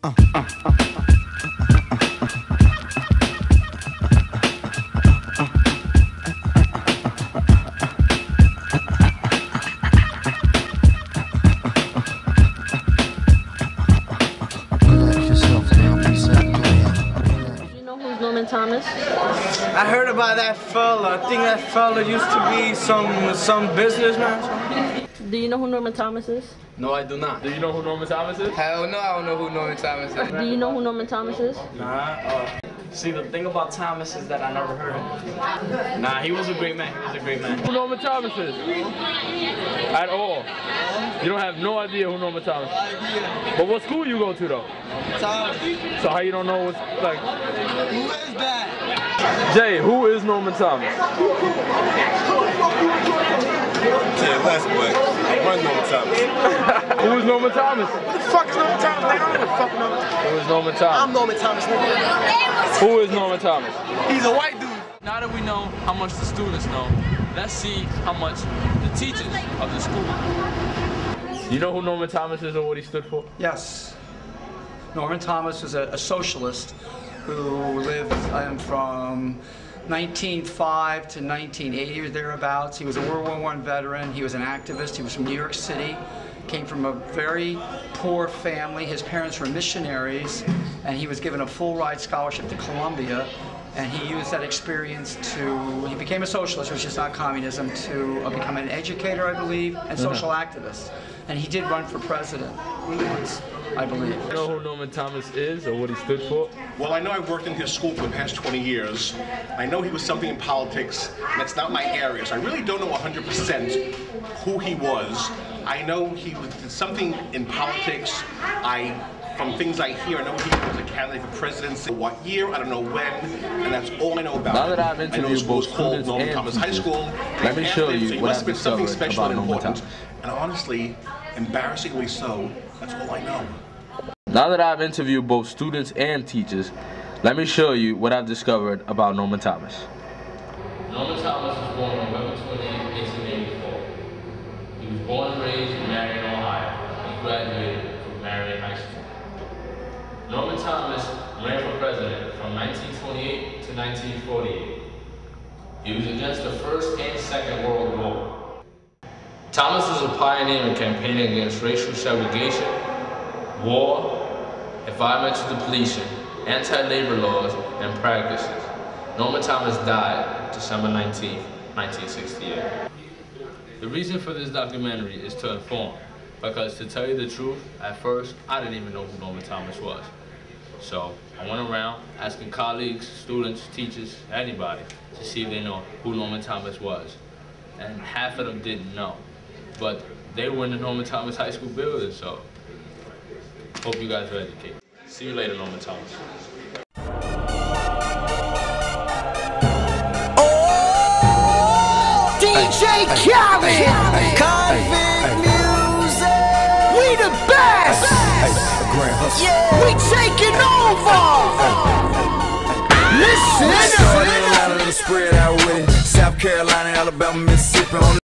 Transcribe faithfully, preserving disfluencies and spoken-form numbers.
Norman Thomas? I heard about that fella. I think that fella used to be some some businessman. Do you know who Norman Thomas is? No, I do not. Do you know who Norman Thomas is? Hell no, I don't know who Norman Thomas is. Do you know who Norman Thomas is? Nah. Uh, see, the thing about Thomas is that I never heard of him. Nah, he was a great man. He was a great man. Who Norman Thomas is? At all? You don't have no idea who Norman Thomas is. But what school you go to though? Thomas. So how you don't know what's like? Who is that? Jay, who is Norman Thomas? Jay, last boy. I run Norman Thomas. Who is Norman Thomas? What the fuck is Norman Thomas? I don't know the fuck Norman Thomas. Who is Norman Thomas? I'm Norman Thomas, nigga. Who is Norman Thomas? He's a white dude. Now that we know how much the students know, let's see how much the teachers of the school. You know who Norman Thomas is or what he stood for? Yes. Norman Thomas was a, a socialist who lived um, from nineteen oh five to nineteen eighty or thereabouts. He was a World War One veteran. He was an activist. He was from New York City. Came from a very poor family. His parents were missionaries, and he was given a full ride scholarship to Columbia. And he used that experience to, he became a socialist, which is not communism, to uh, become an educator, I believe, and social activist. And he did run for president once, I believe. You know who Norman Thomas is or what he stood for? Well, I know I worked in his school for the past twenty years. I know he was something in politics, and that's not my area, so I really don't know one hundred percent who he was. I know he was something in politics. I, from things I hear, I know he was a candidate for presidency. What year? I don't know when, and that's all I know about. Now that I've I know the interviewed school both was called students Norman and Thomas High teachers, School. let me show He you what must I've have been something discovered special about and Norman important. Thomas. And honestly, embarrassingly so, that's all I know. Now that I've interviewed both students and teachers, let me show you what I've discovered about Norman Thomas. Norman Thomas was born on November twenty-eighth, eighteen eighty-four. He was born and raised in Marion, Ohio. He graduated from Marion High School. Norman Thomas ran for president from nineteen twenty-eight to nineteen forty-eight. He was against the First and Second World War. Thomas was a pioneer in campaigning against racial segregation, war, environmental depletion, anti-labor laws, and practices. Norman Thomas died December nineteenth, nineteen sixty-eight. The reason for this documentary is to inform, because to tell you the truth, at first, I didn't even know who Norman Thomas was. So I went around asking colleagues, students, teachers, anybody, to see if they know who Norman Thomas was. And half of them didn't know. But they were in the Norman Thomas High School building, so hope you guys are educated. See you later, Norman Thomas. Oh, D J Khaled, Convict Music, we the best. Yeah, we taking over. Listen, listen, listen. Spread out with it. South Carolina, Alabama, Mississippi.